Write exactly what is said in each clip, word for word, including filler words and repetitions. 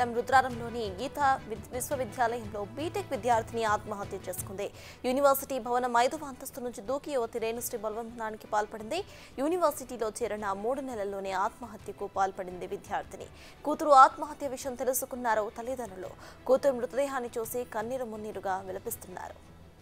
మండలం రుద్రారంలోని గీతా విశ్వవిద్యాలయంలో బీటెక్ విద్యార్థిని ఆత్మహత్య చేసుకుంది. యూనివర్సిటీ భవనం ఐదవ అంతస్తు నుంచి దూకి యువతి రేణుశ్రీ బలవంతానికి పాల్పడింది. యూనివర్సిటీలో చేరిన మూడు నెలల్లోనే ఆత్మహత్యకు పాల్పడింది విద్యార్థిని. కూతురు ఆత్మహత్య విషయం తెలుసుకున్నారు తల్లిదండ్రులు. కూతురు మృతదేహాన్ని చూసి కన్నీరు మున్నీరుగా విలపిస్తున్నారు.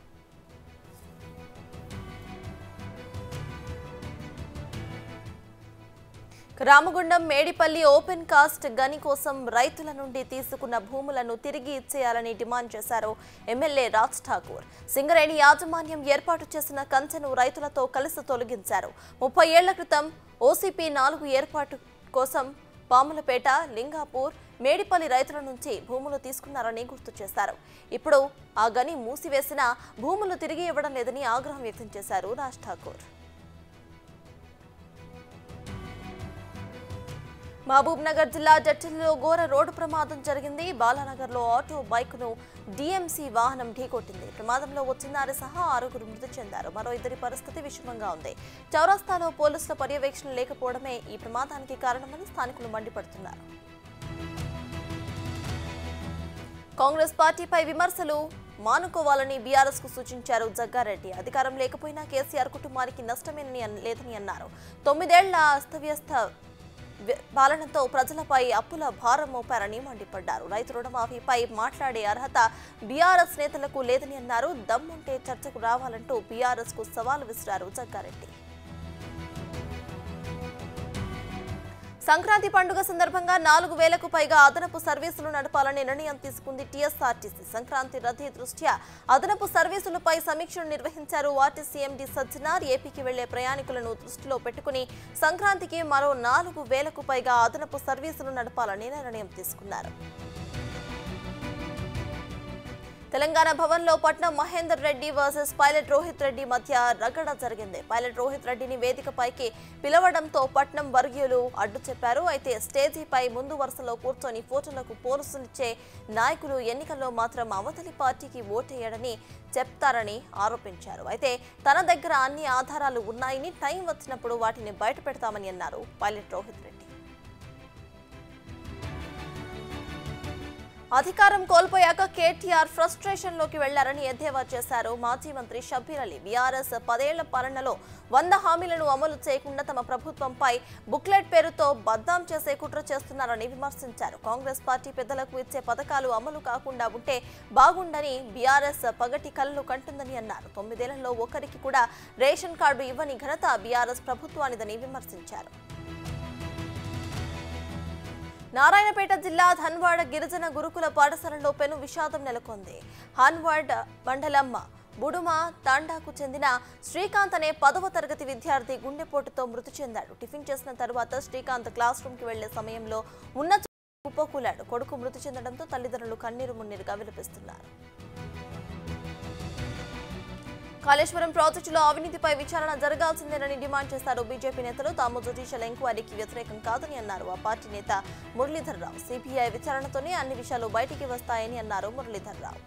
రామగుండం మేడిపల్లి ఓపెన్ కాస్ట్ గని కోసం రైతుల నుండి తీసుకున్న భూములను తిరిగి ఇచ్చేయాలని డిమాండ్ చేశారు ఎమ్మెల్యే రాజ్ ఠాకూర్. సింగరేణి యాజమాన్యం ఏర్పాటు చేసిన కంచెను రైతులతో కలిసి తొలగించారు. ముప్పై ఏళ్ల క్రితం ఓసీపీ నాలుగు ఏర్పాటు కోసం పాములపేట, లింగాపూర్, మేడిపల్లి రైతుల నుంచి భూములు తీసుకున్నారని గుర్తు చేశారు. ఇప్పుడు ఆ గని మూసివేసిన భూములు తిరిగి ఇవ్వడం లేదని ఆగ్రహం వ్యక్తం చేశారు రాజ్ ఠాకూర్. మహబూబ్ నగర్ జిల్లా జడ్చర్లలో ఘోర రోడ్డు ప్రమాదం జరిగింది. బాలానగర్ లో ఆటో బైక్ ను డీఎంసీ వాహనం ఢీకొట్టింది. ప్రమాదంలో ఓ చిన్నారి సహా ఆరుగురు మృతి చెందారు. మరో ఇద్దరి పరిస్థితి విషమంగా ఉంది. చౌరస్తాలో పోలీసుల పర్యవేక్షణ లేకపోవడమే ఈ ప్రమాదానికి కారణమని స్థానికులు మండిపడుతున్నారు. కాంగ్రెస్ పార్టీపై విమర్శలు మానుకోవాలని బీఆర్ఎస్ కు సూచించారు జగ్గారెడ్డి. అధికారం లేకపోయినా కేసీఆర్ కుటుంబానికి నష్టమేనని లేదని అన్నారు. తొమ్మిదేళ్ల అస్తవ్యస్త పాలనతో ప్రజలపై అప్పుల భారం మోపారని మండిపడ్డారు. రైతు రుణమాఫీపై మాట్లాడే అర్హత బీఆర్ఎస్ నేతలకు లేదని అన్నారు. దమ్ముంటే చర్చకు రావాలంటూ బీఆర్ఎస్ కు సవాల్ విసిరారు జగ్గారెడ్డి. సంక్రాంతి పండుగ సందర్భంగా నాలుగు వేలకు పైగా అదనపు సర్వీసులు నడపాలని నిర్ణయం తీసుకుంది టీఎస్ఆర్టీసీ. సంక్రాంతి రద్దీ దృష్ట్యా అదనపు సర్వీసులపై సమీక్షను నిర్వహించారు ఆర్టీసీ ఎండీ సజ్జనార్. ఏపీకి వెళ్లే ప్రయాణికులను దృష్టిలో పెట్టుకుని సంక్రాంతికి మరో నాలుగు వేలకు పైగా అదనపు సర్వీసులు నడపాలని నిర్ణయం తీసుకున్నారు. తెలంగాణ భవన్ లో పట్నం మహేందర్ రెడ్డి వర్సెస్ పైలట్ రోహిత్ రెడ్డి మధ్య రగడ జరిగింది. పైలట్ రోహిత్ రెడ్డిని వేదికపైకి పిలవడంతో పట్నం వర్గీయులు అడ్డు చెప్పారు. అయితే స్టేజీపై ముందు వరుసలో కూర్చొని ఫోటోలకు పోరుసులిచ్చే నాయకులు ఎన్నికల్లో మాత్రం అవతలి పార్టీకి ఓటేయడని చెప్తారని ఆరోపించారు. అయితే తన దగ్గర అన్ని ఆధారాలు ఉన్నాయని, టైం వచ్చినప్పుడు వాటిని బయట పెడతామని అన్నారు పైలట్ రోహిత్ రెడ్డి. అధికారం కోల్పోయాక కేటీఆర్ ఫ్రస్ట్రేషన్ లోకి వెళ్లారని ఎద్దేవా చేశారు మాజీ మంత్రి షబ్బీర్ అలీ. బీఆర్ఎస్ పదేళ్ల పాలనలో వంద హామీలను అమలు చేయకుండా తమ ప్రభుత్వంపై బుక్లెట్ పేరుతో బద్నాం చేసే కుట్ర చేస్తున్నారని విమర్శించారు. కాంగ్రెస్ పార్టీ పెద్దలకు ఇచ్చే పథకాలు అమలు కాకుండా ఉంటే బాగుండని బీఆర్ఎస్ పగటి కలలు కంటుందని అన్నారు. తొమ్మిదేళ్లలో ఒకరికి కూడా రేషన్ కార్డు ఇవ్వని ఘనత బీఆర్ఎస్ ప్రభుత్వానిదని విమర్శించారు. నారాయణపేట జిల్లా ధన్వాడ గిరిజన గురుకుల పాఠశాలలో పెను విషాదం నెలకొంది. హన్వాడ్ మండలం బుడుమ తాండాకు చెందిన శ్రీకాంత్ అనే పదవ తరగతి విద్యార్థి గుండెపోటుతో మృతి చెందాడు. టిఫిన్ చేసిన తరువాత శ్రీకాంత్ క్లాస్ రూమ్ కి వెళ్లే సమయంలో ఉన్న కుప్పకూలాడు. కొడుకు మృతి చెందడంతో తల్లిదండ్రులు కన్నీరు మున్నీరుగా విలపిస్తున్నారు. కాళేశ్వరం ప్రాజెక్టులో అవినీతిపై విచారణ జరగాల్సిందేనని డిమాండ్ చేశారు బీజేపీ నేతలు. తాము జ్యుడిషియల్ ఎంక్వైరీకి వ్యతిరేకం కాదని అన్నారు ఆ పార్టీ నేత మురళీధర్ రావు. సిబిఐ విచారణతోనే అన్ని విషయాలు బయటికి వస్తాయని అన్నారు మురళీధర్ రావు.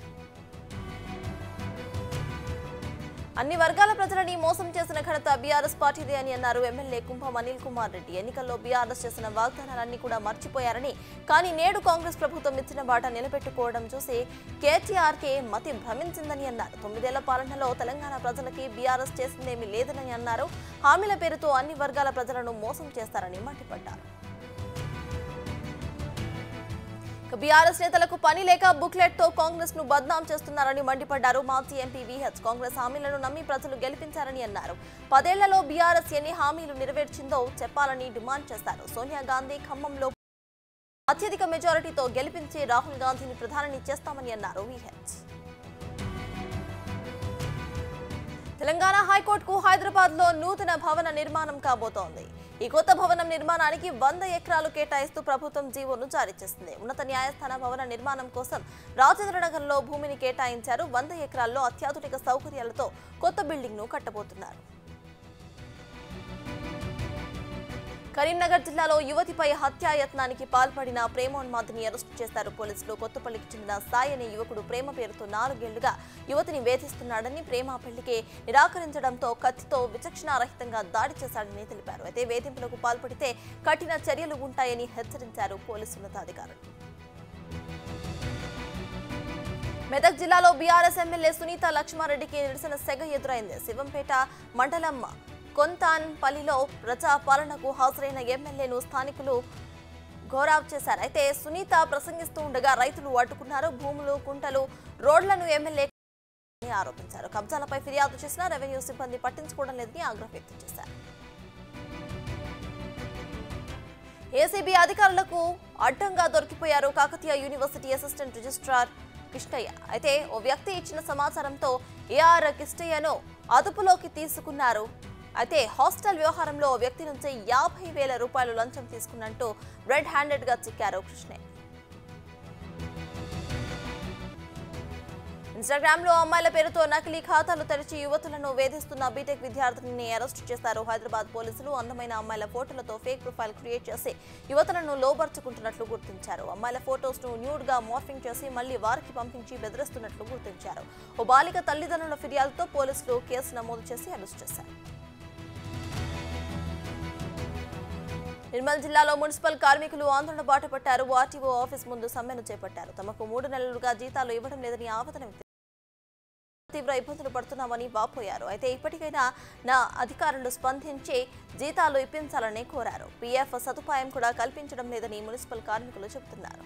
అన్ని వర్గాల ప్రజలని మోసం చేసిన ఘనత బీఆర్ఎస్ పార్టీదే అని అన్నారు ఎమ్మెల్యే కుంభం అనిల్ కుమార్ రెడ్డి. ఎన్నికల్లో బీఆర్ఎస్ చేసిన వాగ్దానాలన్నీ కూడా మర్చిపోయారని, కానీ నేడు కాంగ్రెస్ ప్రభుత్వం ఇచ్చిన బాట నిలబెట్టుకోవడం చూసి కేటీఆర్ కే మతి భ్రమించిందని అన్నారు. తొమ్మిదేళ్ల పాలనలో తెలంగాణ ప్రజలకి బీఆర్ఎస్ చేసిందేమీ లేదని అన్నారు. హామీల పేరుతో అన్ని వర్గాల ప్రజలను మోసం చేస్తారని మండిపడ్డారు. బీఆర్ఎస్ నేతలకు పని లేక బుక్లెట్ తో కాంగ్రెస్ ను బద్నాం చేస్తున్నారని మండిపడ్డారు మాజీ ఎంపీ విహెచ్. కాంగ్రెస్ హామీలను నమ్మి ప్రజలు గెలిపించారని అన్నారు. పదేళ్లలో బీఆర్ఎస్ ఎన్ని హామీలు నెరవేర్చిందో చెప్పాలని డిమాండ్ చేశారు. సోనియా గాంధీ ఖమ్మంలో అత్యధిక మెజారిటీతో గెలిపించి రాహుల్ గాంధీని ప్రధాని చేస్తామని అన్నారు విహెచ్. తెలంగాణ హైకోర్టుకు హైదరాబాద్ లో నూతన భవన నిర్మాణం కాబోతోంది. ఈ కొత్త భవనం నిర్మాణానికి వంద ఎకరాలు కేటాయిస్తూ ప్రభుత్వం జీవోను జారీ చేసింది. ఉన్నత న్యాయస్థాన భవన నిర్మాణం కోసం రాజేంద్రనగర్ లో భూమిని కేటాయించారు. వంద ఎకరాల్లో అత్యాధునిక సౌకర్యాలతో కొత్త బిల్డింగ్ ను కట్టబోతున్నారు. కరీంనగర్ జిల్లాలో యువతిపై హత్యాయత్నానికి పాల్పడిన ప్రేమోన్మాదిని అరెస్టు చేశారు పోలీసులు. కొత్తపల్లికి చెందిన సాయి అనే యువకుడు ప్రేమ పేరుతో నాలుగేళ్లుగా యువతిని వేధిస్తున్నాడని, ప్రేమ పెళ్లికి నిరాకరించడంతో కత్తితో విచక్షణారహితంగా దాడి చేశాడని తెలిపారు. అయితే వేధింపులకు పాల్పడితే కఠిన చర్యలు ఉంటాయని హెచ్చరించారు పోలీసు ఉన్నతాధికారులు. మెదక్ జిల్లాలో బీఆర్ఎస్ ఎమ్మెల్యే సునీత లక్ష్మారెడ్డికి నిరసన సెగ ఎదురైంది. శివంపేట మండలం కొంతాన్పల్లిలో ప్రజా పాలనకు హాజరైన ఎమ్మెల్యేను స్థానికులు ఘోరావ్ చేశారు. అయితే సునీత ప్రసంగిస్తూ ఉండగా రైతులు అడ్డుకున్నారు. భూములు, కుంటలు, రోడ్లను ఎమ్మెల్యే ఆరోపించారు. కబ్జాలపై ఫిర్యాదు చేసిన రెవెన్యూ సిబ్బంది పట్టించుకోవడం లేదని ఆగ్రహం వ్యక్తం చేశారు. ఏసీబీ అధికారులకు అడ్డంగా దొరికిపోయారు Kakatiya university assistant registrar Krishnaiah. అయితే ఓ వ్యక్తి ఇచ్చిన సమాచారంతో ఏఆర్ కృష్ణయ్యను అదుపులోకి తీసుకున్నారు. అయితే హాస్టల్ వ్యవహారంలో ఓ వ్యక్తి నుంచి యాభై వేల రూపాయలు లంచం తీసుకున్నట్టు రెడ్ హ్యాండెడ్ గా చిక్కారు కృష్ణయ్య. ఇన్స్టాగ్రామ్ లో అమ్మాయిల పేరుతో నకిలీ ఖాతాలు తెరిచి యువతులను వేధిస్తున్న బీటెక్ విద్యార్థిని అరెస్టు చేశారు హైదరాబాద్ పోలీసులు. అందమైన అమ్మాయిల ఫోటోలతో ఫేక్ ప్రొఫైల్ క్రియేట్ చేసి యువతులను లోబర్చుకుంటున్నట్లు గుర్తించారు. అమ్మాయిల ఫోటోస్ ను న్యూడ్ గా మార్ఫింగ్ చేసి మళ్లీ వారికి పంపించి బెదిరిస్తున్నట్లు గుర్తించారు. ఓ బాలిక తల్లిదండ్రుల ఫిర్యాదుతో పోలీసులు కేసు నమోదు చేసి అరెస్టు చేశారు. నిర్మల్ జిల్లాలో మున్సిపల్ కార్మికులు ఆందోళన బాట పట్టారు. ఆర్టీఓ ఆఫీస్ ముందు సమ్మెను చేపట్టారు. తమకు మూడు నెలలుగా జీతాలు ఇవ్వడం లేదని ఆవేదన తీవ్ర ఇబ్బందులు పడుతున్నామని వాపోయారు. అయితే ఇప్పటికైనా నా అధికారులు స్పందించి జీతాలు ఇప్పించాలని కోరారు. పీఎఫ్ సదుపాయం కూడా కల్పించడం లేదని మున్సిపల్ కార్మికులు చెబుతున్నారు.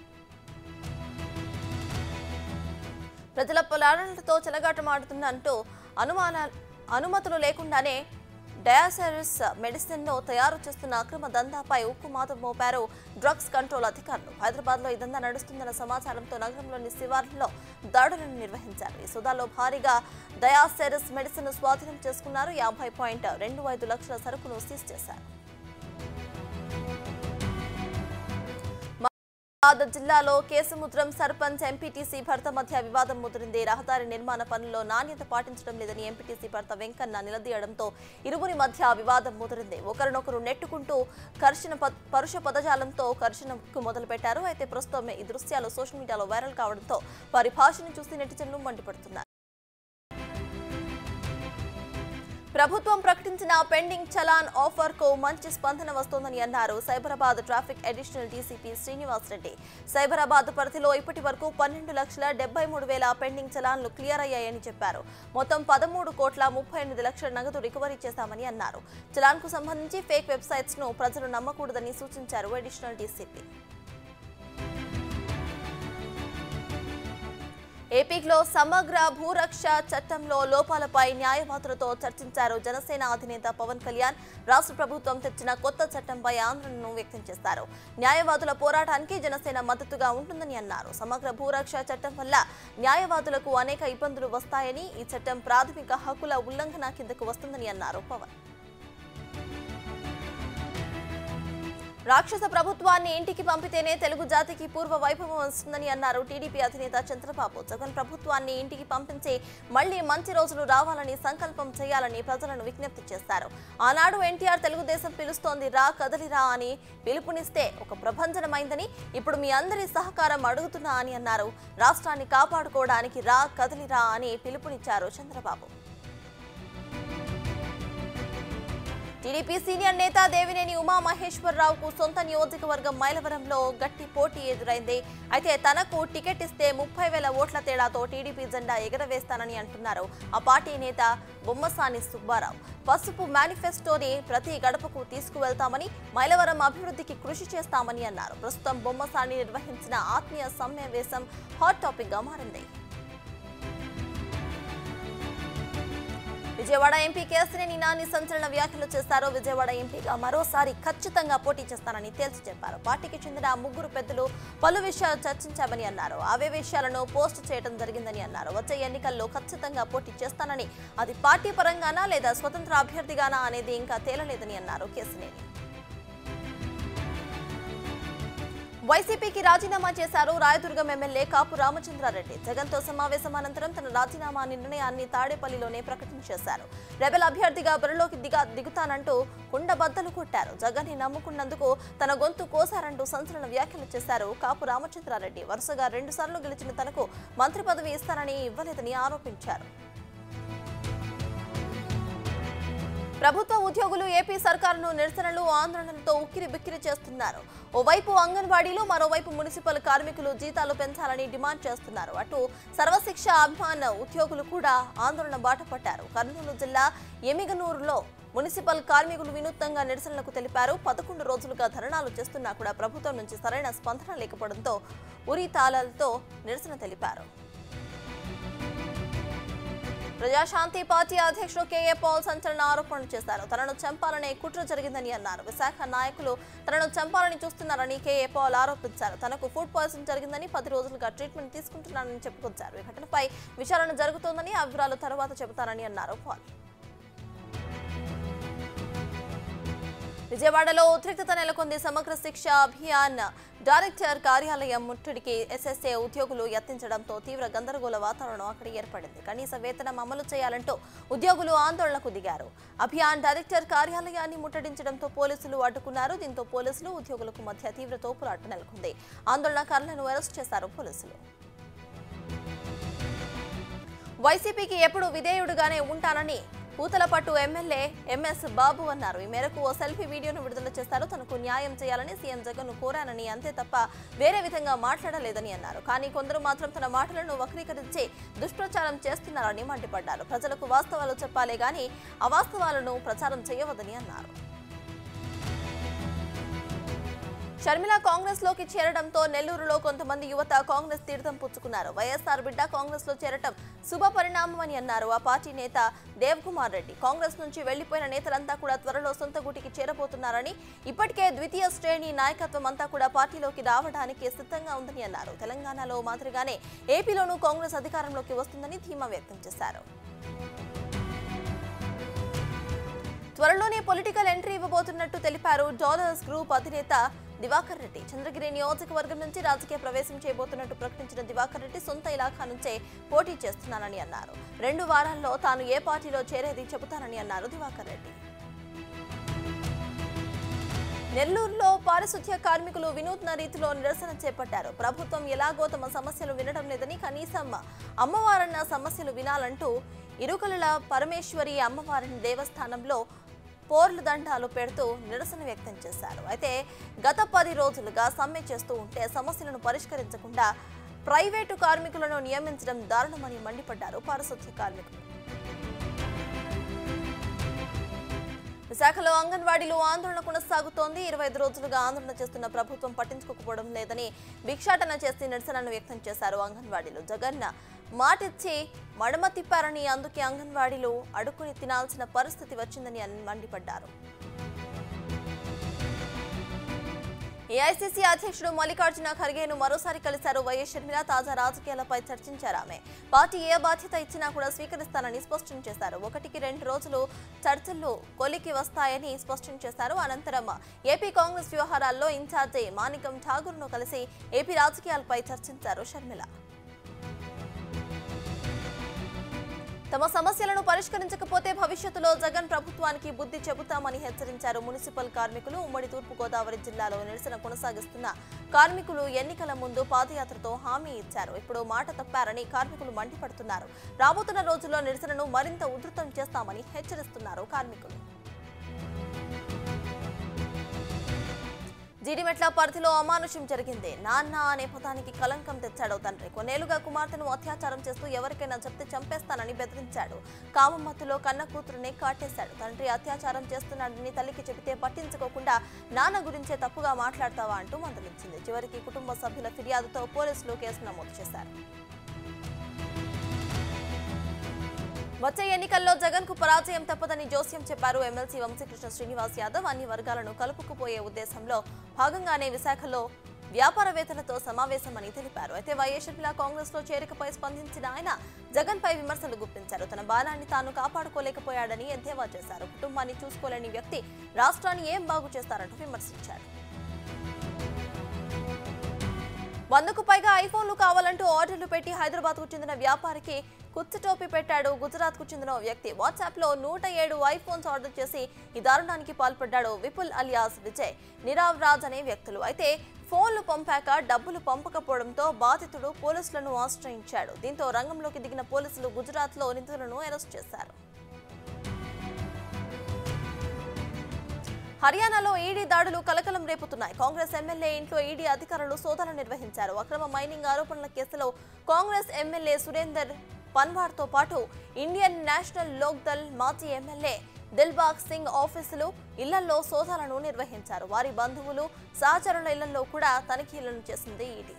ప్రజల పొలాలతో చెలగాటమాడుతున్నట్టు అనుమాన అనుమతులు లేకుండానే డయాసెరిస్ మెడిసిన్ ను తయారు చేస్తున్న అక్రమ దందాపై ఉక్కు మాతం మోపారు డ్రగ్స్ కంట్రోల్ అధికారులు. హైదరాబాద్ లో ఈ దందా నడుస్తుందన్న సమాచారంతో నగరంలోని శివార్లలో దాడులను నిర్వహించారు. ఈ సోదాలో భారీగా డయాసెరిస్ మెడిసిన్ ను స్వాధీనం చేసుకున్నారు. యాభై పాయింట్ రెండు ఐదు లక్షల సరుకును సీజ్ చేశారు. జిల్లాలో కేసముద్రం సర్పంచ్ ఎంపీటీసీ భర్త మధ్య వివాదం ముదిరింది. రహదారి నిర్మాణ పనుల్లో నాణ్యత పాటించడం లేదని ఎంపీటీసీ భర్త వెంకన్న నిలదీయడంతో ఇరువురి మధ్య వివాదం ముదిరింది. ఒకరినొకరు నెట్టుకుంటూ ఘర్షణ పరుష పదజాలంతో ఘర్షణకు మొదలుపెట్టారు. అయితే ప్రస్తుతం ఈ దృశ్యాలు సోషల్ మీడియాలో వైరల్ కావడంతో వారి భాషను చూసి నెటిజన్లు మండిపడుతున్నారు. ప్రభుత్వం ప్రకటించిన పెండింగ్ చలాన్ ఆఫర్ కు మంచి స్పందన వస్తోందని అన్నారు Cyberabad traffic additional DCP Srinivas Reddy. Cyberabad పరిధిలో ఇప్పటి వరకు పన్నెండు లక్షల డెబ్బై మూడు వేల పెండింగ్ చలాన్లు క్లియర్ అయ్యాయని చెప్పారు. మొత్తం పదమూడు కోట్ల ముప్పై ఎనిమిది లక్షల నగదు రికవరీ చేశామని అన్నారు. చలాన్ కు సంబంధించి ఫేక్ వెబ్సైట్స్ ను ప్రజలు నమ్మకూడదని సూచించారు అడిషనల్ డీసీపీ. ఏపీలో సమగ్ర భూరక్ష చట్టంలో లోపాలపై న్యాయవాదులతో చర్చించారు జనసేన అధినేత పవన్ కళ్యాణ్. రాష్ట్ర ప్రభుత్వం తెచ్చిన కొత్త చట్టంపై ఆందోళనను వ్యక్తం చేశారు. న్యాయవాదుల పోరాటానికి జనసేన మద్దతుగా ఉంటుందని అన్నారు. సమగ్ర భూరక్ష చట్టం వల్ల న్యాయవాదులకు అనేక ఇబ్బందులు వస్తాయని, ఈ చట్టం ప్రాథమిక హక్కుల ఉల్లంఘన కిందకు వస్తుందని అన్నారు పవన్. రాక్షస ప్రభుత్వాన్ని ఇంటికి పంపితేనే తెలుగు జాతికి పూర్వ వైభవం వస్తుందని అన్నారు టీడీపీ అధినేత చంద్రబాబు. జగన్ ప్రభుత్వాన్ని ఇంటికి పంపించి మళ్లీ మంచి రోజులు రావాలని సంకల్పం చేయాలని ప్రజలను విజ్ఞప్తి చేశారు. ఆనాడు ఎన్టీఆర్ తెలుగుదేశం పిలుస్తోంది రా కదలిరా అని పిలుపునిస్తే ఒక ప్రభంజనమైందని, ఇప్పుడు మీ అందరి సహకారం అడుగుతున్నా అని అన్నారు. రాష్ట్రాన్ని కాపాడుకోవడానికి రా కదలిరా అని పిలుపునిచ్చారు చంద్రబాబు. టీడీపీ సీనియర్ నేత దేవినేని ఉమామహేశ్వరరావుకు సొంత నియోజకవర్గం మైలవరంలో గట్టి పోటీ ఎదురైంది. అయితే తనకు టికెట్ ఇస్తే ముప్పై వేల ఓట్ల తేడాతో టీడీపీ జెండా ఎగరవేస్తానని అంటున్నారు ఆ పార్టీ నేత బొమ్మసాని సుబ్బారావు. పసుపు మేనిఫెస్టోని ప్రతి గడపకు తీసుకువెళ్తామని, మైలవరం అభివృద్ధికి కృషి చేస్తామని అన్నారు. ప్రస్తుతం బొమ్మసాని నిర్వహించిన ఆత్మీయ సమావేశం హాట్ టాపిక్ గా మారింది. విజయవాడ ఎంపీ కేశినేని నాని సంచలన వ్యాఖ్యలు చేశారు. విజయవాడ ఎంపీగా మరోసారి ఖచ్చితంగా పోటీ చేస్తానని తేల్చి చెప్పారు. పార్టీకి చెందిన ముగ్గురు పెద్దలు పలు విషయాలు చర్చించామని అన్నారు. అవే విషయాలను పోస్ట్ చేయడం జరిగిందని అన్నారు. వచ్చే ఎన్నికల్లో ఖచ్చితంగా పోటీ చేస్తానని, అది పార్టీ పరంగానా లేదా స్వతంత్ర అభ్యర్థిగానా అనేది ఇంకా తేలలేదని అన్నారు కేశినేని. వైసీపీకి రాజీనామా చేశారు రాయదుర్గం ఎమ్మెల్యే కాపు రామచంద్రారెడ్డి. జగన్తో సమావేశం అనంతరం తన రాజీనామా నిర్ణయాన్ని తాడేపల్లిలోనే ప్రకటించేశారు. రెబెల్ అభ్యర్థిగా బరిలోకి దిగా దిగుతానంటూ కుండబద్దలు కొట్టారు. జగన్ ని నమ్ముకున్నందుకు తన గొంతు కోసారంటూ సంచలన వ్యాఖ్యలు చేశారు కాపు రామచంద్రారెడ్డి. వరుసగా రెండు సార్లు గెలిచిన తనకు మంత్రి పదవి ఇస్తానని ఇవ్వలేదని ఆరోపించారు. ప్రభుత్వ ఉద్యోగులు ఏపీ సర్కారును నిరసనలు ఆందోళనలతో ఉక్కిరి బిక్కిరి చేస్తున్నారు. ఓవైపు అంగన్వాడీలు, మరోవైపు మున్సిపల్ కార్మికులు జీతాలు పెంచాలని డిమాండ్ చేస్తున్నారు. అటు సర్వశిక్ష అభియాన్ ఉద్యోగులు కూడా ఆందోళన బాట పట్టారు. కర్నూలు జిల్లా ఎమిగనూరులో మున్సిపల్ కార్మికులు వినూత్నంగా నిరసనలకు తెలిపారు. పదకొండు రోజులుగా ధర్నాలు చేస్తున్నా కూడా ప్రభుత్వం నుంచి సరైన స్పందన లేకపోవడంతో ఉరితాళాలతో నిరసన తెలిపారు. ప్రజాశాంతి పార్టీ అధ్యక్షుడు కేఏ పాల్ సంచలన ఆరోపణలు చేశారు. తనను చంపాలనే కుట్ర జరిగిందని అన్నారు. విశాఖ నాయకులు తనను చంపాలని చూస్తున్నారని కేఏ పాల్ ఆరోపించారు. తనకు ఫుడ్ పాయిజన్ జరిగిందని, పది రోజులుగా ట్రీట్మెంట్ తీసుకుంటున్నానని చెప్పుకొచ్చారు. ఈ ఘటనపై విచారణ జరుగుతోందని, ఆ వివరాలు తర్వాత చెబుతారని అన్నారు పాల్. విజయవాడలో ఉద్రిక్తత నెలకొంది. సమగ్ర శిక్ష అభియాన్ డైరెక్టర్ కార్యాలయం ముట్టడికి ఎస్ఎస్ఏ ఉద్యోగులు యత్నించడంతో తీవ్ర గందరగోళ వాతావరణం అక్కడ ఏర్పడింది. కనీస వేతనం అమలు చేయాలంటూ ఉద్యోగులు ఆందోళనకు దిగారు. అభియాన్ డైరెక్టర్ కార్యాలయాన్ని ముట్టడించడంతో పోలీసులు అడ్డుకున్నారు. దీంతో పోలీసులు, ఉద్యోగులకు మధ్య తీవ్ర తోపులాట నెలకొంది. ఆందోళనకారులను అరెస్ట్ చేశారు పోలీసులు. వైసీపీకి ఎప్పుడు విధేయుడుగానే ఉంటానని పూతలపట్టు ఎమ్మెల్యే ఎంఎస్ బాబు అన్నారు. ఈ మేరకు ఓ సెల్ఫీ వీడియోను విడుదల చేశారు. తనకు న్యాయం చేయాలని సీఎం జగన్ కోరానని, అంతే తప్ప వేరే విధంగా మాట్లాడలేదని అన్నారు. కానీ కొందరు మాత్రం తన మాటలను వక్రీకరించి దుష్ప్రచారం చేస్తున్నారని మండిపడ్డారు. ప్రజలకు వాస్తవాలు చెప్పాలే గాని అవాస్తవాలను ప్రచారం చేయవద్దని అన్నారు. షర్మిల కాంగ్రెస్ లోకి చేరడంతో నెల్లూరులో కొంతమంది యువత కాంగ్రెస్ తీర్థం పుచ్చుకున్నారు. వైఎస్ఆర్ బిడ్డ కాంగ్రెస్ లో చేరటం శుభ పరిణామమని అన్నారు ఆ పార్టీ నేత దేవ్ కుమార్ రెడ్డి. కాంగ్రెస్ నుంచి వెళ్లిపోయిన నేతలంతా కూడా త్వరలో సొంత గుటికి చేరబోతున్నారని, ఇప్పటికే ద్వితీయ శ్రేణి నాయకత్వం అంతా కూడా పార్టీలోకి రావడానికి సిద్ధంగా ఉందని అన్నారు. తెలంగాణలో మాదిరిగానే ఏపీలోనూ కాంగ్రెస్ అధికారంలోకి వస్తుందని ధీమా వ్యక్తం చేశారు. త్వరలోనే పొలిటికల్ ఎంట్రీ ఇవ్వబోతున్నట్టు తెలిపారు డాలర్స్ గ్రూప్ అధినేత దివాకర్ రెడ్డి. చంద్రగిరి నియోజకవర్గం నుంచి రాజకీయ ప్రవేశం చేయబోతున్నట్టు ప్రకటించిన దివాకర్ రెడ్డి సొంత ఇలాఖా నుంచే పోటీ చేస్తున్నానని అన్నారు. రెండు వారాల్లో తాను ఏ పార్టీలో చేరేది చెబుతానని అన్నారు దివాకర్ రెడ్డి. నెల్లూరులో పారిశుధ్య కార్మికులు వినూత్న రీతిలో నిరసన చేపట్టారు. ప్రభుత్వం ఎలాగో తమ సమస్యలు వినడం లేదని, కనీసం అమ్మవారన్న సమస్యలు వినాలంటూ ఇరుకల పరమేశ్వరి అమ్మవారిని దేవస్థానంలో పోర్లు దండాలు పెడుతూ నిరసన వ్యక్తం చేశారు. అయితే గత పది రోజులుగా సమ్మె చేస్తూ ఉంటే సమస్యలను పరిష్కరించకుండా ప్రైవేటు కార్మికులను నియమించడం దారుణమని మండిపడ్డారు పారిశుధ్య కార్మికులు. విశాఖలో అంగన్వాడీలు ఆందోళన కొనసాగుతోంది. ఇరవై ఐదు రోజులుగా ఆందోళన చేస్తున్న ప్రభుత్వం పట్టించుకోకపోవడం లేదని భిక్షాటన చేసి నిరసనను వ్యక్తం చేశారు అంగన్వాడీలు. జగన్ మాటిచ్చి మడమ తిప్పారని, అందుకే అంగన్వాడీలు అడుక్కుని తినాల్సిన పరిస్థితి వచ్చిందని మండిపడ్డారు. ఏఐసీసీ అధ్యక్షుడు మల్లికార్జున ఖర్గేను మరోసారి కలిశారు వైఎస్ షర్మిల. తాజా రాజకీయాలపై చర్చించారు ఆమె. పార్టీ ఏ బాధ్యత ఇచ్చినా కూడా స్వీకరిస్తానని స్పష్టం చేశారు. ఒకటికి రెండు రోజులు చర్చలు కొలికి వస్తాయని స్పష్టం చేశారు. అనంతరం ఏపీ కాంగ్రెస్ వ్యవహారాల్లో ఇన్ఛార్జి మాణికం ఠాగూర్ను కలిసి ఏపీ రాజకీయాలపై చర్చించారు షర్మిల. తమ సమస్యలను పరిష్కరించకపోతే భవిష్యత్తులో జగన్ ప్రభుత్వానికి బుద్ధి చెబుతామని హెచ్చరించారు మున్సిపల్ కార్మికులు. ఉమ్మడి తూర్పుగోదావరి జిల్లాలో నిరసన కొనసాగిస్తున్న కార్మికులు ఎన్నికల ముందు పాదయాత్రతో హామీ ఇచ్చారు. ఇప్పుడు మాట తప్పారని కార్మికులు మండిపడుతున్నారు. రాబోతున్న రోజుల్లో నిరసనను మరింత ఉధృతం చేస్తామని హెచ్చరిస్తున్నారు కార్మికులు. జీడిమెట్ల పరిధిలో అమానుషం జరిగింది. నాన్న అనే పదానికి కలంకం తెచ్చాడు తండ్రి. కొన్నేళ్లుగా కుమార్తెను అత్యాచారం చేస్తూ ఎవరికైనా చెప్తే చంపేస్తానని బెదిరించాడు. కామం మత్తులో కన్న కూతురునే కాటేశాడు. తండ్రి అత్యాచారం చేస్తున్నాడని తల్లికి చెబితే పట్టించుకోకుండా నాన్న గురించే తప్పుగా మాట్లాడతావా అంటూ మందలించింది. చివరికి కుటుంబ సభ్యుల ఫిర్యాదుతో పోలీసులు కేసు నమోదు చేశారు. వచ్చే ఎన్నికల్లో జగన్ కు పరాజయం తప్పదని జోస్యం చెప్పారు ఎమ్మెల్సీ వంశీకృష్ణ శ్రీనివాస్ యాదవ్. అన్ని వర్గాలను కలుపుకుపోయే ఉద్దేశంలో భాగంగానే విశాఖలో వ్యాపారవేత్తలతో సమావేశమని తెలిపారు. అయితే వైఎస్ షర్మిల కాంగ్రెస్ లో చేరికపై స్పందించిన ఆయన జగన్ పై విమర్శలు గుప్పించారు. తన బాలాన్ని తాను కాపాడుకోలేకపోయాడని ఎద్దేవా చేశారు. కుటుంబాన్ని చూసుకోలేని వ్యక్తి రాష్ట్రాన్ని ఏం బాగు చేస్తారంటూ విమర్శించారు. వందకు పైగా ఐఫోన్లు కావాలంటూ ఆర్డర్లు పెట్టి హైదరాబాద్ కు చెందిన వ్యాపారికి కుచ్చుటోపి పెట్టాడు గుజరాత్ కు చెందిన వ్యక్తి. వాట్సాప్ లో నూట ఏడు ఐఫోన్స్ ఆర్డర్ చేసి ఈ దారుణానికి పాల్పడ్డాడు విపుల్ అలియాస్ విజయ్, నిరావ్ రాజ్ అనే వ్యక్తులు. అయితే ఫోన్లు పంపాక డబ్బులు పంపకపోవడంతో బాధితుడు పోలీసులను ఆశ్రయించాడు. దీంతో రంగంలోకి దిగిన పోలీసులు గుజరాత్ లో నిందితులను అరెస్ట్ చేశారు. హర్యానాలో ఈడీ దాడులు కలకలం రేపుతున్నాయి. కాంగ్రెస్ ఎమ్మెల్యే ఇంట్లో ఈడీ అధికారులు సోదాలు నిర్వహించారు. అక్రమ మైనింగ్ ఆరోపణల కేసులో కాంగ్రెస్ ఎమ్మెల్యే సురేందర్ పన్వార్తో పాటు ఇండియన్ నేషనల్ లోక్ దళ్ మాజీ ఎమ్మెల్యే దిల్బాగ్ సింగ్ ఆఫీసులు, ఇళ్లలో సోదాలను నిర్వహించారు. వారి బంధువులు, సహచరుల ఇళ్లలో కూడా తనిఖీలను చేసింది ఈడీ.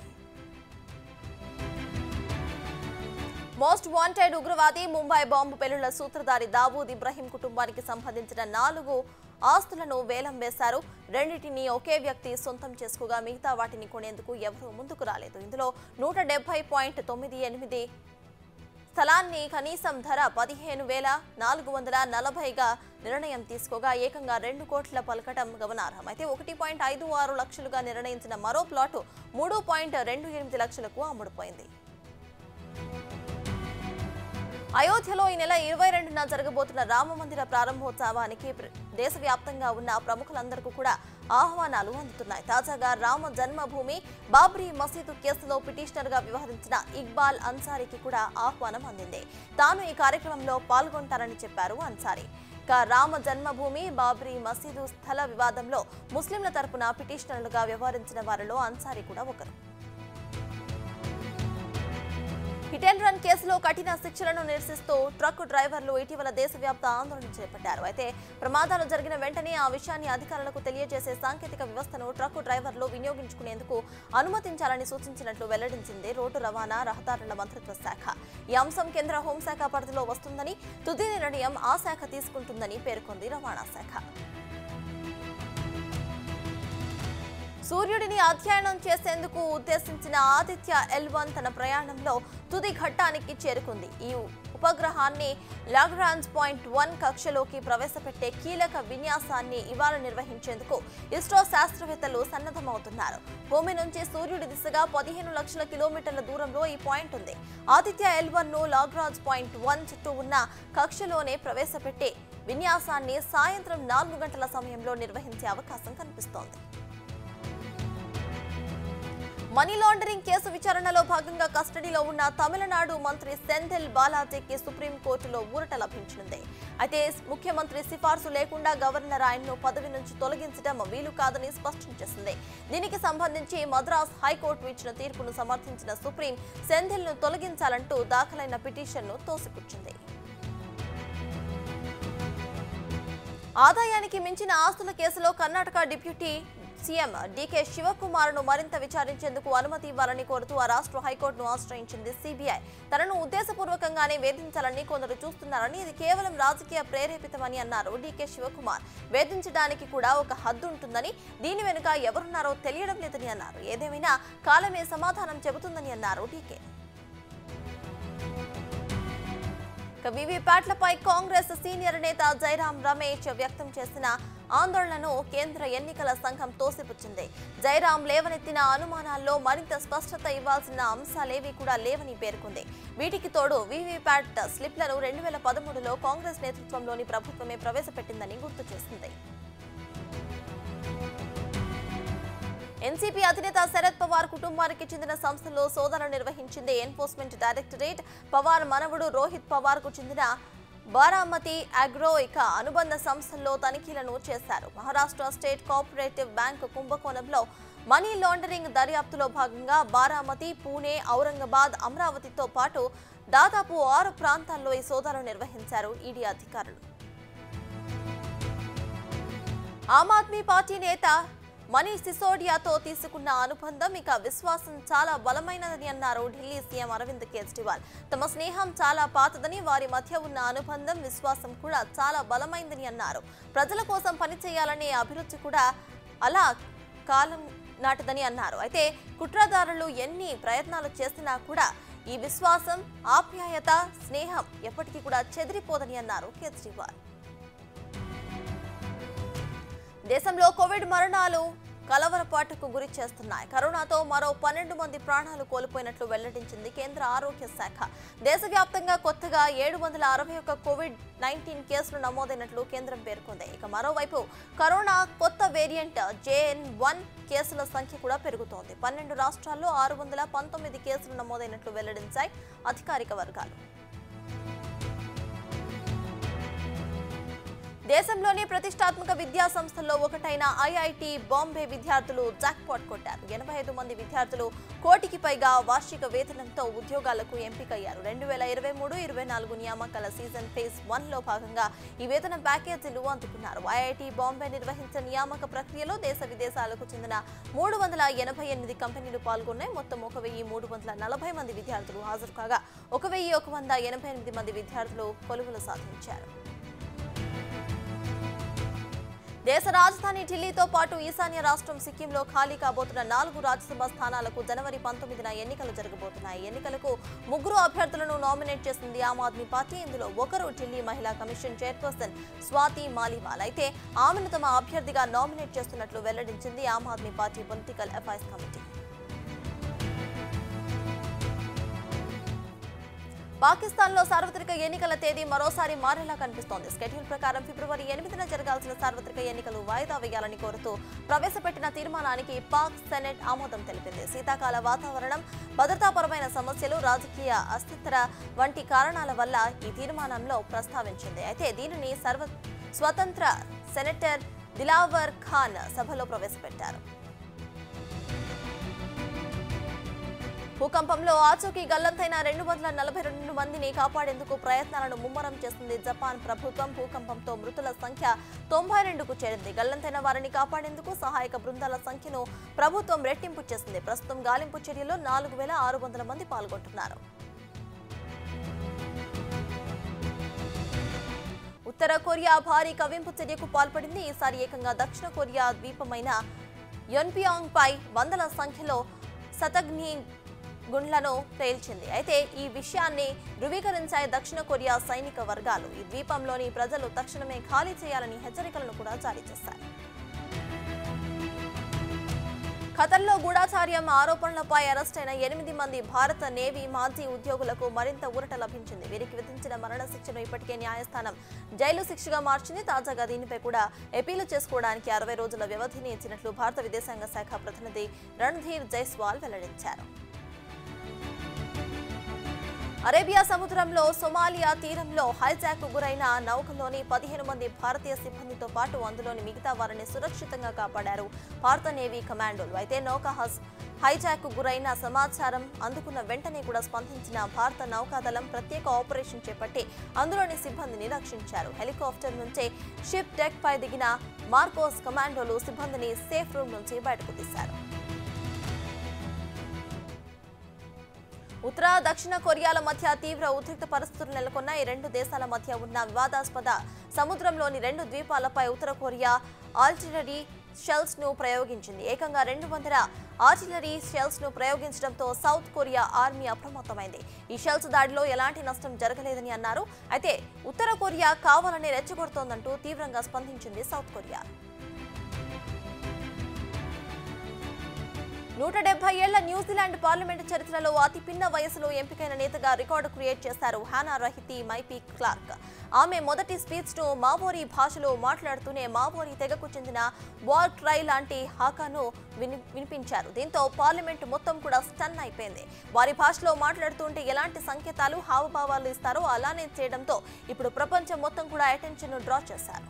మోస్ట్ వాంటెడ్ ఉగ్రవాది, ముంబై బాంబు పేలుళ్ల సూత్రధారి దావూద్ ఇబ్రహీం కుటుంబానికి సంబంధించిన నాలుగు ఆస్తులను వేలం వేశారు. రెండింటిని ఒకే వ్యక్తి సొంతం చేసుకోగా మిగతా వాటిని కొనేందుకు ఎవరూ ముందుకు రాలేదు. ఇందులో నూట డెబ్బై పాయింట్ తొమ్మిది ఎనిమిది స్థలాన్ని కనీసం ధర పదిహేను వేల నాలుగు వందల నలభైగా నిర్ణయం తీసుకోగా ఏకంగా రెండు కోట్ల పలకటం గమనార్హం. అయితే ఒకటి పాయింట్ ఐదు ఆరు లక్షలుగా నిర్ణయించిన మరో ప్లాటు మూడు పాయింట్ రెండు ఎనిమిది లక్షలకు అమ్ముడుపోయింది. అయోధ్యలో ఈ నెల ఇరవై రెండున జరగబోతున్న రామ మందిర ప్రారంభోత్సవానికి దేశవ్యాప్తంగా ఉన్న ప్రముఖులందరికీ కూడా ఆహ్వానాలు అందుతున్నాయి. తాజాగా రామ జన్మభూమి బాబ్రీ మసీదు కేసులో పిటిషనర్ గా వ్యవహరించిన ఇక్బాల్ అన్సారీకి కూడా ఆహ్వానం అందింది. తాను ఈ కార్యక్రమంలో పాల్గొంటారని చెప్పారు అన్సారీ. ఇక రామ జన్మభూమి బాబ్రీ మసీదు స్థల వివాదంలో ముస్లింల తరపున పిటిషనర్లుగా వ్యవహరించిన వారిలో అన్సారీ కూడా ఒకరు. హిట్ అండ్ రన్ కేసులో కఠిన శిక్షలను నిరసిస్తూ ట్రక్ డ్రైవర్లు ఇటీవల దేశవ్యాప్త ఆందోళన చేపట్టారు. అయితే ప్రమాదాలు జరిగిన వెంటనే ఆ విషయాన్ని అధికారులకు తెలియజేసే సాంకేతిక వ్యవస్థను ట్రక్ డ్రైవర్లు వినియోగించుకునేందుకు అనుమతించాలని సూచించినట్లు వెల్లడించింది రోడ్డు రవాణా రహదారుల మంత్రిత్వ శాఖ. ఈ అంశం కేంద్ర హోంశాఖ పరిధిలో వస్తుందని, తుది నిర్ణయం ఆ శాఖ తీసుకుంటుందని పేర్కొంది రవాణా శాఖ. సూర్యుడిని అధ్యయనం చేసేందుకు ఉద్దేశించిన ఆదిత్య ఎల్ వన్ తన ప్రయాణంలో తుది ఘట్టానికి చేరుకుంది. ఈ ఉపగ్రహాన్ని లాగ్రాంజ్ పాయింట్ వన్ కక్షలోకి ప్రవేశపెట్టే కీలక విన్యాసాన్ని ఇవాళ నిర్వహించేందుకు ఇస్రో శాస్త్రవేత్తలు సన్నద్ధమవుతున్నారు. భూమి నుంచి సూర్యుడి దిశగా పదిహేను లక్షల కిలోమీటర్ల దూరంలో ఈ పాయింట్ ఉంది. ఆదిత్య ఎల్ వన్ ను లాగ్రాంజ్ పాయింట్ వన్ చుట్టూ ఉన్న కక్షలోనే ప్రవేశపెట్టే విన్యాసాన్ని సాయంత్రం నాలుగు గంటల సమయంలో నిర్వహించే అవకాశం కనిపిస్తోంది. మనీ లాండరింగ్ కేసు విచారణలో భాగంగా కస్టడీలో ఉన్న తమిళనాడు మంత్రి సెంథిల్ బాలాజీకి సుప్రీంకోర్టులో ఊరట లభించింది. అయితే ముఖ్యమంత్రి సిఫార్సు లేకుండా గవర్నర్ ఆయన్ను పదవి నుంచి తొలగించడం వీలు కాదని స్పష్టం చేసింది. దీనికి సంబంధించి మద్రాస్ హైకోర్టు ఇచ్చిన తీర్పును సమర్థించిన సుప్రీం సెంథిల్ ను తొలగించాలంటూ దాఖలైన పిటిషన్ను తోసిపుచ్చింది. ఆదాయానికి మించిన ఆస్తుల కేసులో కర్ణాటక డిప్యూటీ సీఎం డీకే శివకుమార్ ను మరింత విచారించేందుకు అనుమతి ఇవ్వాలని కోరుతూ ఆ రాష్ట్ర హైకోర్టును ఆశ్రయించింది సీబీఐ. తనను ఉద్దేశపూర్వకంగానే వేధించాలని కొందరు చూస్తున్నారని, ఇది కేవలం రాజకీయ ప్రేరేపితమని అన్నారు డీకే శివకుమార్. వేధించడానికి కూడా ఒక హద్దు ఉంటుందని, దీని వెనుక ఎవరున్నారో తెలియడం లేదని అన్నారు. ఏదేమైనా కాలమే సమాధానం చెబుతుందని అన్నారు డీకే. వీవీప్యాట్లపై కాంగ్రెస్ సీనియర్ నేత జైరాం రమేష్ వ్యక్తం చేసిన ఆందోళనను కేంద్ర ఎన్నికల సంఘం తోసిపుచ్చింది. జైరాం లేవనెత్తిన అనుమానాల్లో మరింత స్పష్టత ఇవ్వాల్సిన అంశాలేవీ కూడా లేవని పేర్కొంది. వీటికి తోడు వీవీప్యాట్ స్లిప్లను రెండు వేల పదమూడులో కాంగ్రెస్ నేతృత్వంలోని ప్రభుత్వమే ప్రవేశపెట్టిందని గుర్తు చేసింది. ఎన్సీపీ అధినేత శరద్ పవార్ కుటుంబానికి చెందిన సంస్థల్లో సోదాలు నిర్వహించింది ఎన్ఫోర్స్మెంట్ డైరెక్టరేట్. పవార్ మనవడు రోహిత్ పవార్ కు చెందిన బారామతి అగ్రో ఇక అనుబంధ సంస్థల్లో తనిఖీలను చేశారు. మహారాష్ట్ర స్టేట్ కోఆపరేటివ్ బ్యాంక్ కుంభకోణంలో మనీ లాండరింగ్ దర్యాప్తులో భాగంగా బారామతి, పూణే, ఔరంగాబాద్, అమరావతితో పాటు దాదాపు ఆరు ప్రాంతాల్లో ఈ సోదాలు నిర్వహించారు ఈడీ అధికారులు. ఆమ్ ఆద్మీ పార్టీ నేత మనీష్ సిసోడియాతో తీసుకున్న అనుబంధం ఇక విశ్వాసం చాలా బలమైనదని అన్నారు ఢిల్లీ సీఎం అరవింద్ కేజ్రీవాల్. తమ స్నేహం చాలా పాతదని, వారి మధ్య ఉన్న అనుబంధం, విశ్వాసం కూడా చాలా బలమైందని అన్నారు. ప్రజల కోసం పనిచేయాలనే అభిరుచి కూడా అలా కాలం నాటిదని అన్నారు. అయితే కుట్రదారులు ఎన్ని ప్రయత్నాలు చేసినా కూడా ఈ విశ్వాసం, ఆప్యాయత, స్నేహం ఎప్పటికీ కూడా చెదిరిపోదని అన్నారు కేజ్రీవాల్. దేశంలో కోవిడ్ మరణాలు కలవరపాటుకు గురి చేస్తున్నాయి. కరోనాతో మరో పన్నెండు మంది ప్రాణాలు కోల్పోయినట్లు వెల్లడించింది కేంద్ర ఆరోగ్య శాఖ. దేశవ్యాప్తంగా కొత్తగా ఏడు వందల అరవై ఒక్క కోవిడ్ నైన్టీన్ కేసులు నమోదైనట్లు కేంద్రం పేర్కొంది. ఇక మరోవైపు కరోనా కొత్త వేరియంట్ జేఎన్ వన్ కేసుల సంఖ్య కూడా పెరుగుతోంది. పన్నెండు రాష్ట్రాల్లో ఆరు వందల పంతొమ్మిది కేసులు నమోదైనట్లు వెల్లడించాయి అధికారిక వర్గాలు. దేశంలోని ప్రతిష్టాత్మక విద్యా సంస్థల్లో ఒకటైన ఐఐటి బాంబే విద్యార్థులు జాక్పాట్ కొట్టారు. ఎనభై ఐదు మంది విద్యార్థులు కోటికి పైగా వార్షిక వేతనంతో ఉద్యోగాలకు ఎంపికయ్యారు. రెండు వేల ఇరవై మూడు ఇరవై నాలుగు నియామకాల సీజన్ ఫేజ్ వన్ లో భాగంగా ఈ వేతన ప్యాకేజీలు అందుకున్నారు. ఐఐటి బాంబే నిర్వహించిన నియామక ప్రక్రియలో దేశ విదేశాలకు చెందిన మూడు వందల ఎనభై ఎనిమిది కంపెనీలు పాల్గొన్నాయి. మొత్తం ఒక వెయ్యి మూడు వందల నలభై మంది విద్యార్థులు హాజరు కాగా ఒక వెయ్యి ఒక వంద ఎనభై ఎనిమిది మంది విద్యార్థులు కొలువులు సాధించారు. దేశ రాజధాని ఢిల్లీతో పాటు ఈశాన్య రాష్ట్రం సిక్కింలో ఖాళీ కాబోతున్న నాలుగు రాజ్యసభ స్థానాలకు జనవరి పంతొమ్మిదిన ఎన్నికలు జరగబోతున్నాయి. ఎన్నికలకు ముగ్గురు అభ్యర్థులను నామినేట్ చేసింది ఆమ్ ఆద్మీ పార్టీ. ఇందులో ఒకరు ఢిల్లీ మహిళా కమిషన్ చైర్పర్సన్ స్వాతి మాలీవాల్. అయితే ఆమెను తమ అభ్యర్థిగా నామినేట్ చేస్తున్నట్లు వెల్లడించింది Aam Aadmi party political affairs committee. పాకిస్తాన్లో సార్వత్రిక ఎన్నికల తేదీ మరోసారి మారేలా కనిపిస్తోంది. షెడ్యూల్ ప్రకారం ఫిబ్రవరి ఎనిమిదిన జరగాల్సిన సార్వత్రిక ఎన్నికలు వాయిదా వేయాలని కోరుతూ ప్రవేశపెట్టిన తీర్మానానికి పాక్ సెనెట్ ఆమోదం తెలిపింది. శీతాకాల వాతావరణం, భద్రతాపరమైన సమస్యలు, రాజకీయ అస్థిరత వంటి కారణాల వల్ల ఈ తీర్మానంలో ప్రస్తావించింది. అయితే దీనిని సర్వ స్వతంత్ర సెనేటర్ దిలావర్ ఖాన్ సభలో ప్రవేశపెట్టారు. భూకంపంలో ఆచూకీ గల్లంతైన రెండు వందల నలభై రెండు మందిని కాపాడేందుకు ప్రయత్నాలను ముమ్మరం చేస్తుంది జపాన్ ప్రభుత్వం. భూకంపంతో మృతుల సంఖ్య తొంభై రెండుకు చేరింది. గల్లంతైన వారిని కాపాడేందుకు సహాయక బృందాల సంఖ్యను ప్రభుత్వం రెట్టింపు చేసింది. ప్రస్తుతం గాలింపు చర్యలో నాలుగు వేల ఆరు వందల మంది పాల్గొంటున్నారు. ఉత్తర కొరియా భారీ కవ్వింపు చర్యకు పాల్పడింది. ఈసారి ఏకంగా దక్షిణ కొరియా ద్వీపమైన యొన్పియాంగ్ పై వందల సంఖ్యలో శతఘ్ని గుండ్లను పేల్చింది. అయితే ఈ విషయాన్ని ధృవీకరించాయి దక్షిణ కొరియా సైనిక వర్గాలు. ఈ ద్వీపంలోని ప్రజలు తక్షణమే ఖాళీ చేయాలని హెచ్చరికలను కూడా జారీ చేశారు. ఖతర్లో గూఢాచార్యం ఆరోపణలపై అరెస్టైన ఎనిమిది మంది భారత నేవీ మాజీ ఉద్యోగులకు మరింత ఊరట లభించింది. వీరికి విధించిన మరణ శిక్షను ఇప్పటికే న్యాయస్థానం జైలు శిక్షగా మార్చింది. తాజాగా దీనిపై కూడా అపీలు చేసుకోవడానికి అరవై రోజుల వ్యవధిని ఇచ్చినట్లు భారత విదేశాంగ శాఖ ప్రతినిధి రణధీర్ జైస్వాల్ వెల్లడించారు. అరేబియా సముద్రంలో సోమాలియా తీరంలో హైజాక్ గురైన నౌకలోని పదిహేను మంది భారతీయ సిబ్బందితో పాటు అందులోని మిగతా వారిని సురక్షితంగా కాపాడారు భారత నేవీ కమాండోలు. అయితే నౌక హైజాక్ గురైన సమాచారం అందుకున్న వెంటనే కూడా స్పందించిన భారత నౌకాదళం ప్రత్యేక ఆపరేషన్ చేపట్టి అందులోని సిబ్బందిని రక్షించారు. హెలికాప్టర్ నుంచే షిప్ డెక్ పై దిగిన మార్కోస్ కమాండోలు సిబ్బందిని సేఫ్ రూమ్ నుంచి బయటకు తీశారు. ఉత్తర దక్షిణ కొరియాల మధ్య తీవ్ర ఉద్రిక్త పరిస్థితులు నెలకొన్న ఈ రెండు దేశాల మధ్య ఉన్న వివాదాస్పద సముద్రంలోని రెండు ద్వీపాలపై ఉత్తర కొరియా ఆర్టిలరీ షెల్స్ ను ప్రయోగించింది. ఏకంగా రెండు వందల ఆర్టిలరీ షెల్స్ ను ప్రయోగించడంతో సౌత్ కొరియా ఆర్మీ అప్రమత్తమైంది. ఈ షెల్స్ దాడిలో ఎలాంటి నష్టం జరగలేదని అన్నారు. అయితే ఉత్తర కొరియా కావాలని రెచ్చగొడుతోందంటూ తీవ్రంగా స్పందించింది సౌత్ కొరియా. నూట డెబ్బై ఏళ్ల న్యూజిలాండ్ పార్లమెంటు చరిత్రలో అతి పిన్న వయసులో ఎంపికైన నేతగా రికార్డు క్రియేట్ చేశారు హానా రహితి మైపీ క్లార్క్. ఆమె మొదటి స్పీచ్ ను మావోరీ భాషలో మాట్లాడుతూనే మావోరీ తెగకు చెందిన వార్ క్రై లాంటి హాకాను విని వినిపించారు. దీంతో పార్లమెంటు మొత్తం కూడా స్టన్ అయిపోయింది. వారి భాషలో మాట్లాడుతుంటే ఎలాంటి సంకేతాలు, హావభావాలు ఇస్తారో అలానే చేయడంతో ఇప్పుడు ప్రపంచం మొత్తం కూడా అటెన్షన్ ను డ్రా చేశారు.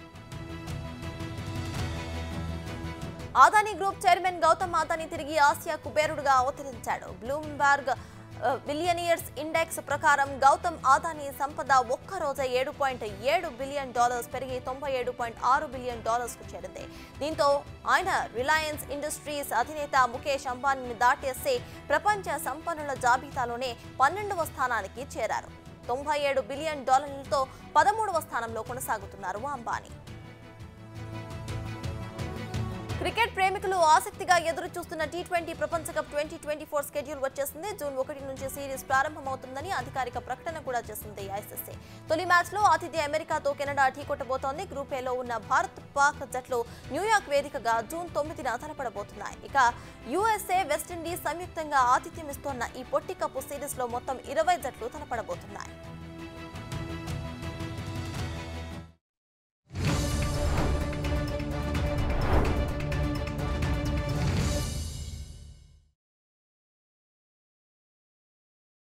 అదానీ గ్రూప్ చైర్మన్ గౌతమ్ అదానీ తిరిగి ఆసియా కుబేరుడుగా అవతరించాడు. బ్లూంబర్గ్ బిలియనియర్స్ ఇండెక్స్ ప్రకారం గౌతమ్ అదానీ సంపద ఒక్క రోజే ఏడు పాయింట్ ఏడు బిలియన్ డాలర్స్ పెరిగి తొంభై ఏడు పాయింట్ ఆరు బిలియన్ డాలర్స్ కు చేరింది. దీంతో ఆయన రిలయన్స్ ఇండస్ట్రీస్ అధినేత ముఖేష్ అంబానీని దాటేసి ప్రపంచ సంపన్నుల జాబితాలోనే పన్నెండవ స్థానానికి చేరారు. తొంభై ఏడు బిలియన్ డాలర్లతో పదమూడవ స్థానంలో కొనసాగుతున్నారు అంబానీ. క్రికెట్ ప్రేమికులు ఆసక్తిగా ఎదురు చూస్తున్న టీ ట్వంటీ ప్రపంచ cup twenty twenty four schedule వచ్చేసింది. జూన్ ఒకటి నుంచి సిరీస్ ప్రారంభమవుతుందని అధికారిక ప్రకటన కూడా చేసింది ఐసీసీ. తొలి మ్యాచ్ లో ఆతిథ్య అమెరికాతో కెనడా ఢీకొట్టబోతోంది. గ్రూప్ ఏలో ఉన్న భారత్ పాక్ జట్లు న్యూయార్క్ వేదికగా జూన్ తొమ్మిదిన తలపడబోతున్నాయి. ఇక యూఎస్ఏ, వెస్టిండీస్ సంయుక్తంగా ఆతిథ్యం ఇస్తోన్న ఈ పొట్టి కప్పు సిరీస్ లో మొత్తం ఇరవై జట్లు తలపడబోతున్నాయి.